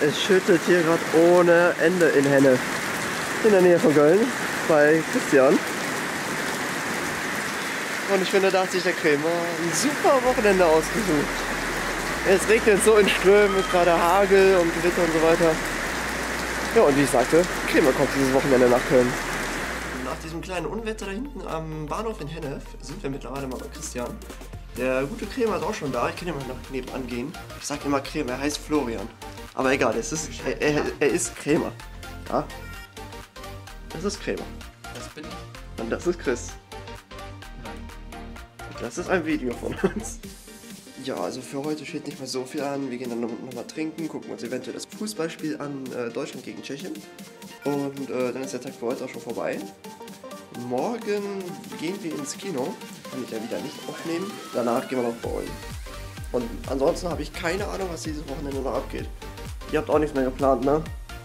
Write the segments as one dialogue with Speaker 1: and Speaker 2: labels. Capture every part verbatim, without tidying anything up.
Speaker 1: Es schüttet hier gerade ohne Ende in Hennef. In der Nähe von Köln, bei Christian. Und ich finde, da hat sich der Krämer ein super Wochenende ausgesucht. Es regnet so in Strömen, mit gerade Hagel und Gewitter und so weiter. Ja, und wie ich sagte, Krämer kommt dieses Wochenende nach Köln. Nach diesem kleinen Unwetter da hinten am Bahnhof in Hennef sind wir mittlerweile mal bei Christian. Der gute Krämer ist auch schon da, ich kann ja mal nach nebenan gehen. Ich sag immer Krämer, er heißt Florian. Aber egal, es ist, er, er, er ist Krämer. Ja? Das ist Krämer.
Speaker 2: Das bin ich.
Speaker 1: Und das ist Chris. Und das ist ein Video von uns. Ja, also für heute steht nicht mehr so viel an. Wir gehen dann nochmal noch trinken, gucken uns eventuell das Fußballspiel an, äh, Deutschland gegen Tschechien. Und äh, dann ist der Tag für heute auch schon vorbei. Morgen gehen wir ins Kino. Kann ich ja wieder nicht aufnehmen. Danach gehen wir noch bowlen. Und ansonsten habe ich keine Ahnung, was dieses Wochenende noch abgeht. Ihr habt auch nichts mehr geplant, ne?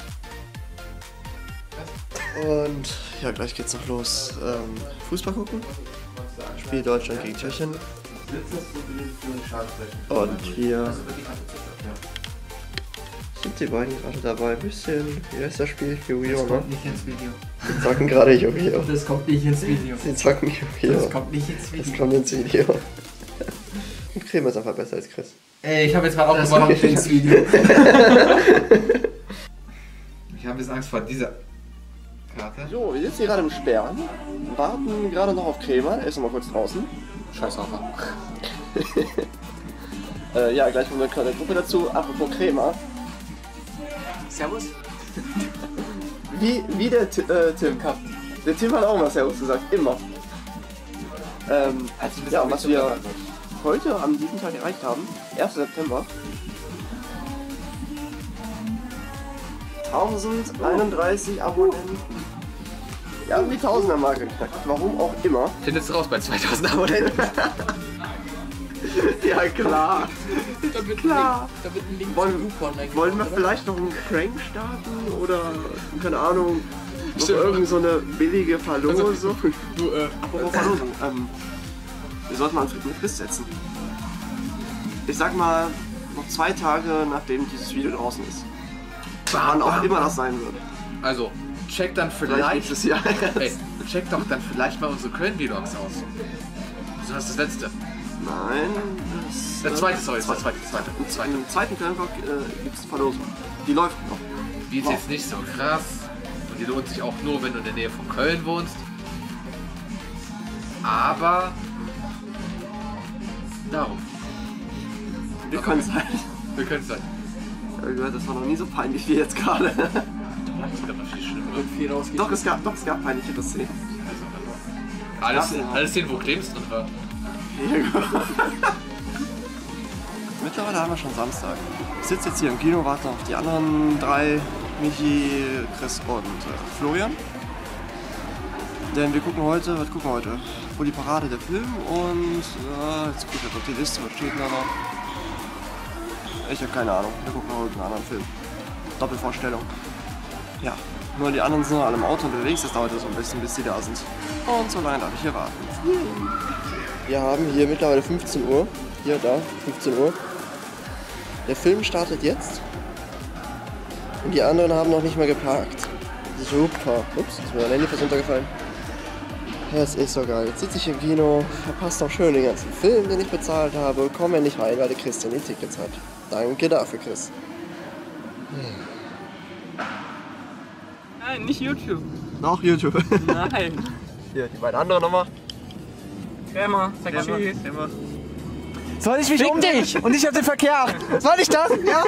Speaker 1: Und ja, gleich geht's noch los. Ähm, Fußball gucken. Spiel Deutschland gegen Tschechien. Und wir sind die beiden gerade dabei. Ein bisschen, wie heißt das Spiel? Yu-Gi-Oh!
Speaker 2: Das kommt nicht ins Video.
Speaker 1: Sie zocken gerade Yu-Gi-Oh!
Speaker 2: Das kommt nicht ins Video.
Speaker 1: Sie zocken Yu-Gi-Oh!
Speaker 2: Das kommt nicht ins Video.
Speaker 1: Das kommt ins Video. Und Krämer ist einfach besser als Chris.
Speaker 2: Ey, ich habe jetzt gerade auch gewonnen ins Video. Ich habe jetzt Angst vor dieser Karte.
Speaker 1: So, wir sitzen hier gerade im Sperren, warten gerade noch auf Krämer, er ist noch mal kurz draußen.
Speaker 2: Scheiß auf.
Speaker 1: äh, ja, gleich kommt eine kleine Gruppe dazu. Apropos Krämer.
Speaker 2: Servus.
Speaker 1: Wie, wie der T äh, Tim. Der Tim hat auch mal Servus gesagt, immer. Ähm,
Speaker 2: Also,
Speaker 1: ja, und was wir heute an diesem Tag erreicht haben, erster September. tausendeinunddreißig Abonnenten. Ja, irgendwie tausender Marke geknackt. Warum auch immer.
Speaker 2: Findest du raus bei zweitausend Abonnenten?
Speaker 1: Ja, klar.
Speaker 2: Da wird
Speaker 1: Klar.
Speaker 2: Da wird ein Link
Speaker 1: Wollen, wollen wir vielleicht noch einen Prank starten? Oder, keine Ahnung, noch irgend so eine billige Verlosung?
Speaker 2: Du, äh,
Speaker 1: Apropos Verlosung. Ähm, wir sollten mal einen Frist setzen. Ich sag mal, noch zwei Tage nachdem dieses Video draußen ist. Wann auch immer das sein wird.
Speaker 2: Also, check dann
Speaker 1: Vielleicht
Speaker 2: vielleicht.
Speaker 1: nächstes Jahr.
Speaker 2: Ey, check doch dann vielleicht mal unsere Köln-Vlogs aus. Du hast das letzte.
Speaker 1: Nein, das...
Speaker 2: Der zweite, sorry, das war
Speaker 1: zweite.
Speaker 2: der zweite. zweite.
Speaker 1: Im
Speaker 2: zweite.
Speaker 1: Im zweiten Köln-Vlog äh, gibt es eine Verlosung. Die läuft noch.
Speaker 2: Die ist jetzt nicht so krass. Und die lohnt sich auch nur, wenn du in der Nähe von Köln wohnst. Aber... Darum.
Speaker 1: Wir können es halt.
Speaker 2: Wir können es halt.
Speaker 1: Ich habe gehört, das war noch nie so peinlich wie jetzt gerade.
Speaker 2: Das ist aber viel schlimmer.
Speaker 1: Doch, es gab, doch, es gab peinlichere Szenen.
Speaker 2: Alles, alles den, wo Clemens drin war.
Speaker 1: Mittlerweile haben wir schon Samstag. Ich sitze jetzt hier im Kino, warte auf die anderen drei, Michi, Chris und äh, Florian. Denn wir gucken heute, was gucken wir heute? Wo die Parade der Film und äh, jetzt gucke ich auf die Liste, was steht da noch? Ich habe keine Ahnung, wir gucken heute einen anderen Film. Doppelvorstellung. Ja, nur die anderen sind alle im Auto unterwegs, das dauert so ein bisschen, bis die da sind. Und so lange darf ich hier warten. Wir haben hier mittlerweile fünfzehn Uhr. Hier, da, fünfzehn Uhr. Der Film startet jetzt. Und die anderen haben noch nicht mal geparkt. Super. Ups, ist mir mein Handy fast runtergefallen. Das ist so geil. Jetzt sitze ich im Kino, verpasst auch schön den ganzen Film, den ich bezahlt habe. Komme nicht rein, weil der Christian die Tickets hat. Danke dafür, Chris.
Speaker 3: Nein, nicht YouTube.
Speaker 1: Noch YouTube.
Speaker 3: Nein.
Speaker 1: Hier, die beiden anderen nochmal.
Speaker 3: Krämer, sag tschüss.
Speaker 1: Soll ich mich um dich und nicht auf den Verkehr? Soll ich das? Ja?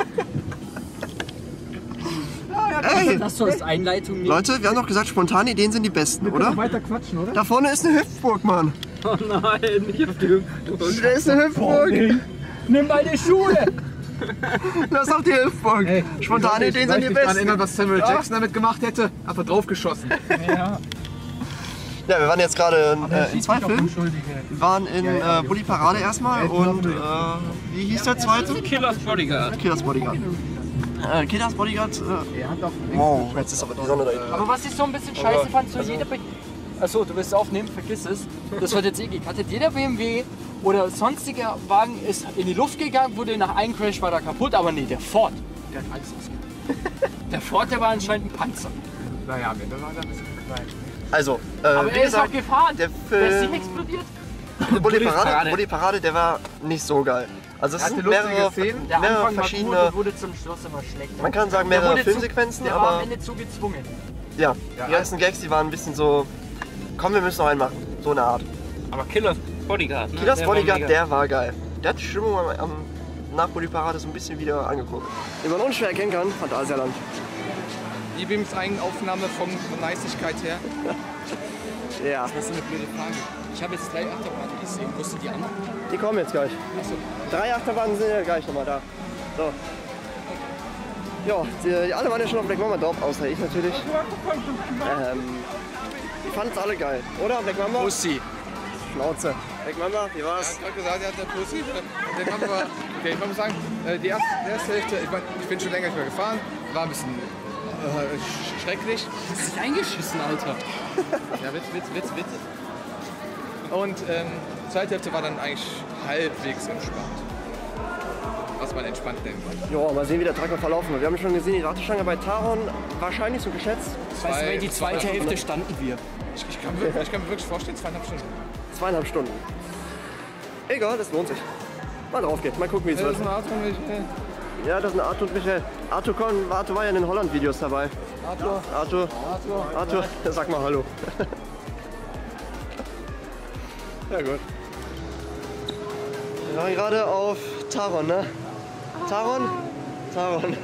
Speaker 1: Ey,
Speaker 3: Das soll als Einleitung nehmen.
Speaker 1: Leute, wir haben doch gesagt, spontane Ideen sind die besten, oder?
Speaker 3: Weiter quatschen, oder?
Speaker 1: Da vorne ist eine Hüpfburg, Mann.
Speaker 3: Oh nein, nicht auf die Hüpfburg.
Speaker 1: Da ist eine Hüpfburg.
Speaker 3: Nimm meine Schuhe!
Speaker 1: Das ist doch die Hüpfburg.
Speaker 2: Hey,
Speaker 1: Spontane Ideen sind die
Speaker 2: Ich kann mich daran
Speaker 1: besten.
Speaker 2: erinnern, was Samuel Jackson damit gemacht hätte. Einfach draufgeschossen.
Speaker 3: Ja.
Speaker 1: Ja, wir waren jetzt gerade in, äh, in zwei Filmen.
Speaker 3: Schuldige.
Speaker 1: Wir waren in äh, Bulli Parade erstmal und äh, wie hieß der zweite?
Speaker 3: Killers Bodyguard.
Speaker 1: Killers Bodyguard. Äh, Killers Bodyguard. Äh, wow, jetzt ist aber die Sonne da hinten.
Speaker 3: Aber was ich so ein bisschen scheiße fand, so jeder B Achso, du willst es aufnehmen, vergiss es. Das wird jetzt eh gekattet. Jeder B M W oder sonstiger Wagen ist in die Luft gegangen, wurde nach einem Crash war da kaputt, aber nee, der Ford, der hat alles ausgegeben. Der Vorteil war anscheinend ein Panzer.
Speaker 2: Naja, am Ende war er ein bisschen klein.
Speaker 1: Also, äh,
Speaker 3: Aber
Speaker 1: wie
Speaker 3: er ist
Speaker 1: gesagt,
Speaker 3: auch gefahren.
Speaker 1: der
Speaker 3: Der ist
Speaker 1: Film
Speaker 3: nicht explodiert.
Speaker 1: Bulli
Speaker 2: Bulli
Speaker 1: Parade,
Speaker 2: Parade.
Speaker 1: Bulli Parade, der war nicht so geil. Also es
Speaker 2: Er hatte
Speaker 1: sind
Speaker 2: lustige
Speaker 1: mehrere,
Speaker 2: Szenen.
Speaker 3: Der
Speaker 1: mehrere
Speaker 3: Anfang war
Speaker 1: verschiedene,
Speaker 3: gut und wurde zum Schluss immer schlechter.
Speaker 1: man kann sagen
Speaker 3: Der
Speaker 1: mehrere
Speaker 3: wurde
Speaker 1: Filmsequenzen,
Speaker 3: zu, der war am
Speaker 1: aber
Speaker 3: Ende zu gezwungen.
Speaker 1: ja,
Speaker 2: Ja.
Speaker 1: die ganzen Gags, die waren ein bisschen so, komm, wir müssen noch einen machen, so eine Art.
Speaker 4: Aber Killers Bodyguard, ne?
Speaker 1: Killers
Speaker 4: Der war
Speaker 1: Bodyguard,
Speaker 4: mega.
Speaker 1: der war geil. Der hat die Stimmung am, am nach Bulli Parade so ein bisschen wieder angeguckt. Wie man unschwer erkennen kann, Phantasialand.
Speaker 2: Die Beams-Eigenaufnahme von Niceigkeit her.
Speaker 1: Ja,
Speaker 3: Das ist eine blöde Frage. Ich habe jetzt drei Achterbahnen gesehen. Wo sind die anderen?
Speaker 1: die kommen jetzt gleich.
Speaker 3: Achso.
Speaker 1: Drei Achterbahnen sind ja gleich nochmal da. So. Ja, die, die alle waren ja schon auf Black Mamba drauf, außer ich natürlich. Ähm, die fanden es alle geil, oder? Black Mamba?
Speaker 3: Pussy.
Speaker 1: Schnauze. Black Mamba, wie
Speaker 2: Er
Speaker 1: war's?
Speaker 2: hat gerade gesagt, er hat eine Pussy. Den haben wir, okay, ich muss sagen, äh, die erste, die erste Hälfte, ich, mein, ich bin schon länger nicht mehr gefahren, war ein bisschen äh, sch- schrecklich.
Speaker 3: Du hast dich eingeschissen, Alter.
Speaker 2: Ja, Witz, Witz, Witz, Witz. Und ähm, die zweite Hälfte war dann eigentlich halbwegs entspannt. Was man entspannt nennt.
Speaker 1: Ja, mal sehen, wie der Tag noch verlaufen wird. Wir haben schon gesehen, die Warteschlange bei Taron wahrscheinlich so geschätzt
Speaker 3: Weißt du,
Speaker 2: Zwei-
Speaker 3: die zweite
Speaker 2: zwei-
Speaker 3: Hälfte standen wir.
Speaker 2: Ich, ich, kann, mir- ich kann mir wirklich vorstellen, zweieinhalb Stunden.
Speaker 1: zweieinhalb Stunden. Egal, das lohnt sich. Mal drauf geht, mal gucken, wie es
Speaker 2: Das
Speaker 1: wird.
Speaker 2: ist ein Arthur und Michael.
Speaker 1: Ja, das sind Arthur und Michael. Arthur, kon, Arthur war ja in den Holland-Videos dabei.
Speaker 2: Arthur.
Speaker 1: Arthur,
Speaker 2: Arthur.
Speaker 1: Arthur, sag mal Hallo. Ja gut. Wir waren gerade auf Taron, ne? Taron? Taron.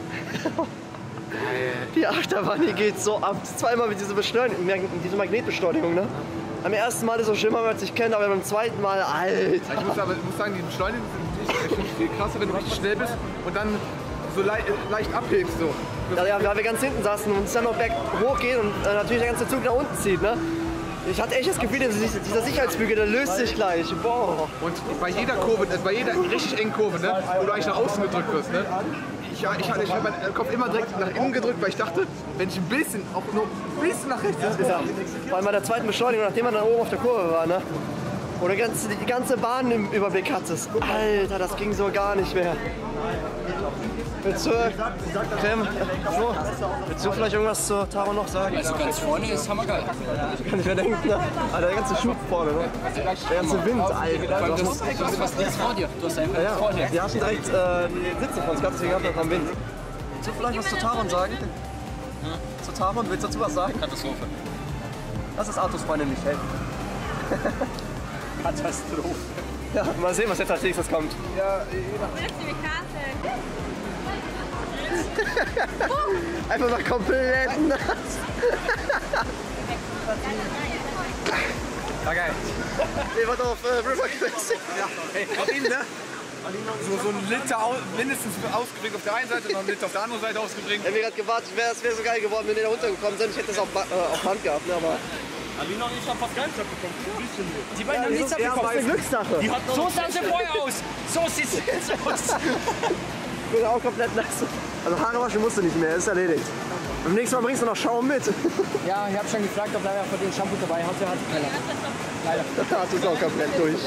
Speaker 1: Die Achterbahn, die geht so ab. Zweimal mit dieser Beschleunigung, diese Magnetbeschleunigung, ne? Am ersten Mal ist so schlimmer, wenn man sich kennt, aber beim zweiten Mal, Alter.
Speaker 2: Ich muss aber ich muss sagen, die Beschleunigung ist echt viel krasser, wenn du richtig schnell bist und dann so lei leicht abhebst. So.
Speaker 1: Ja, ja, weil wir ganz hinten saßen und es dann noch berg hochgehen und äh, natürlich der ganze Zug nach unten zieht, ne? Ich hatte echt das Gefühl, dieser dieser Sicherheitsbügel, der löst sich gleich. Boah.
Speaker 2: Und bei jeder Kurve, also bei jeder richtig engen Kurve, ne, wo du eigentlich nach außen gedrückt wirst, ne, ich, ich, ich, ich habe meinen Kopf immer direkt nach innen gedrückt, weil ich dachte, wenn ich ein bisschen, auch nur ein bisschen nach rechts ist,
Speaker 1: Ja. Vor allem bei der zweiten Beschleunigung, nachdem man dann oben auf der Kurve war, ne? Wo du ganz, die ganze Bahn im Überblick hattest. Alter, das ging so gar nicht mehr. Willst du, Clem, so, willst du vielleicht irgendwas zu Taro noch sagen?
Speaker 3: Also ganz vorne ist hammergeil.
Speaker 1: Kann ich mir denken, ne? Alter, der ganze Schub vorne, ne? Der ganze Wind, Alter.
Speaker 3: Du hast, du hast fast nichts vor dir. Du hast einfach nichts vor
Speaker 1: Ja,
Speaker 3: dir.
Speaker 1: die hatten direkt äh, die Sitze von uns gehabt, deswegen hatten wir am Wind. Willst du vielleicht was zu Taron sagen? Zu Taron, willst du dazu was sagen?
Speaker 3: Katastrophe.
Speaker 1: Das ist Arthurs Freundin Michelle.
Speaker 3: Katastrophe.
Speaker 1: Ja, mal sehen, was jetzt als nächstes kommt.
Speaker 2: ja,
Speaker 1: Einfach mal komplett nass.
Speaker 2: war geil.
Speaker 1: Ihr wart auf äh, River Quest.
Speaker 2: ne? So, so ein Liter au mindestens ausgeprägt auf der einen Seite, noch ein Liter auf der anderen Seite ausgeprägt.
Speaker 1: Ich hab mir gerade gewartet, wäre es wär so geil geworden, wenn wir da runtergekommen sind. Ich hätte das auf, Ba- äh, auf Hand gehabt, ne? Aber
Speaker 4: Alina und ich haben fast keinen Job bekommen. Ein bisschen nur.
Speaker 3: Die beiden haben nichts
Speaker 1: das ist
Speaker 3: abbekommen.
Speaker 1: eine Glückssache.
Speaker 3: So sahen sie vorher aus. So sieht es jetzt aus.
Speaker 1: Ich bin auch komplett nass. Also Haare waschen musst du nicht mehr, ist erledigt. Beim nächsten Mal bringst du noch Schaum mit.
Speaker 3: Ja, ich habe schon gefragt, ob er von den Shampoo dabei hatte. Hat keiner. Leider.
Speaker 1: Da hast du es auch komplett durch.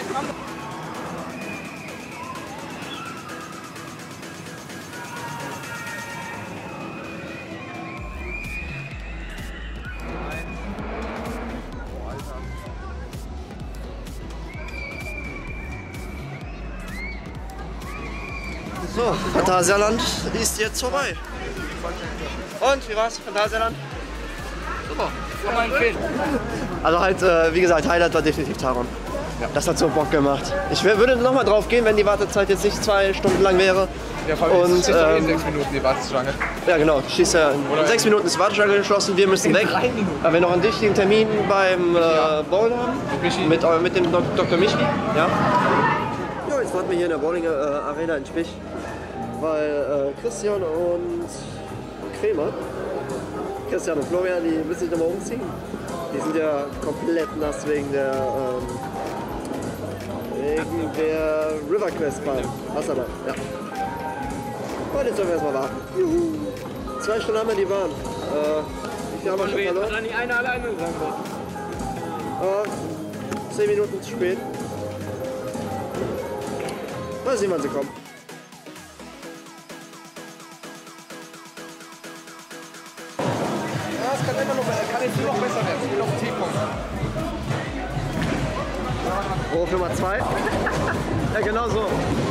Speaker 1: So, Phantasialand ist jetzt vorbei. Und, wie war's, Phantasialand?
Speaker 3: Super. Kann man empfehlen.
Speaker 1: Also halt, äh, wie gesagt, Highlight war definitiv Taron. Das hat so Bock gemacht. Ich wär- würde nochmal drauf gehen, wenn die Wartezeit jetzt nicht zwei Stunden lang wäre.
Speaker 2: Ja, vor allem
Speaker 1: Und,
Speaker 2: ist es doch eh in
Speaker 1: ähm,
Speaker 2: sechs Minuten die Warteschlange.
Speaker 1: Ja genau, schießt ja in
Speaker 2: Oder-
Speaker 1: sechs Minuten ist die Warteschlange geschlossen, wir müssen weg. Weil wir noch einen wichtigen Termin beim äh, Bowl haben.
Speaker 2: Michi.
Speaker 1: Mit, äh, mit dem Dok- Doktor Michi. Ja. Ja, jetzt warten wir hier in der Bowling äh, Arena in Spich. Weil äh, Christian und Kremer, Christian und Florian, die müssen sich nochmal umziehen. Die sind ja komplett nass wegen der, ähm, wegen der River Quest Bahn. Wasserbahn, ja. Und jetzt sollen wir erstmal warten. Juhu. Zwei Stunden haben wir die Bahn. Äh, wie viel haben wir schon verloren?
Speaker 4: Kann nicht einer alleine sein.
Speaker 1: Äh, zehn Minuten zu spät. Mal sehen, wann sie kommen.
Speaker 2: das kann immer noch, kann jetzt nur noch besser werden. Ich will auf den T-Punkt.
Speaker 1: Wurf Nummer zwei. Ja, genau so.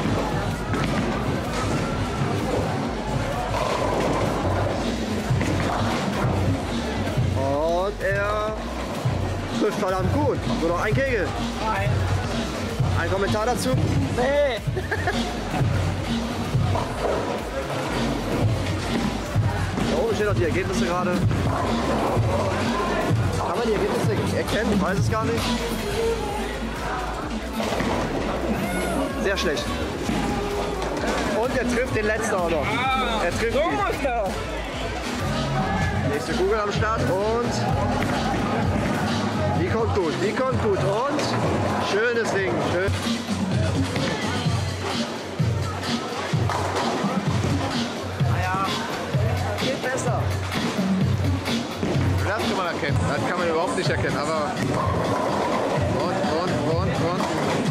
Speaker 1: Und er trifft verdammt gut. Nur noch ein Kegel.
Speaker 3: Nein.
Speaker 1: Ein Kommentar dazu?
Speaker 3: Nee.
Speaker 1: Da oben stehen noch die Ergebnisse gerade. Kann man die Ergebnisse erkennen? Ich weiß es gar nicht. Sehr schlecht. Und er trifft den letzten auch noch. Er trifft
Speaker 4: So
Speaker 1: ihn.
Speaker 4: muss er.
Speaker 1: Nächste Kugel am Start und die kommt gut, die kommt gut und schönes Ding. Schön. Naja, geht besser.
Speaker 2: Das kann man erkennen. Das kann man überhaupt nicht erkennen. Aber und, und, und, und.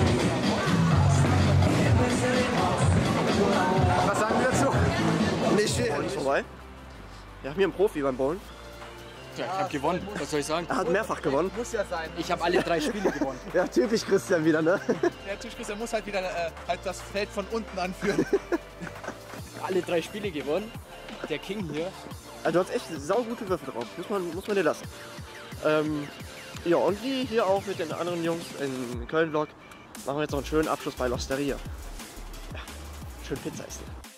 Speaker 2: Was sagen Sie dazu?
Speaker 1: Nicht viel. Und vorbei. Wir haben hier einen Profi beim Bowlen.
Speaker 3: Ja, ich habe gewonnen. Was soll ich sagen?
Speaker 1: Er hat mehrfach gewonnen.
Speaker 2: Muss ja sein.
Speaker 3: Ich habe alle drei Spiele gewonnen.
Speaker 1: Ja, typisch Christian wieder, ne?
Speaker 2: Der Tischküster muss halt wieder äh, halt das Feld von unten anführen.
Speaker 3: Alle drei Spiele gewonnen. Der King hier.
Speaker 1: Also du hast echt saugute Würfel drauf, muss man, muss man dir lassen. Ähm, ja, und wie hier auch mit den anderen Jungs in Köln-Vlog, machen wir jetzt noch einen schönen Abschluss bei L'Osteria. Ja, schön Pizza essen.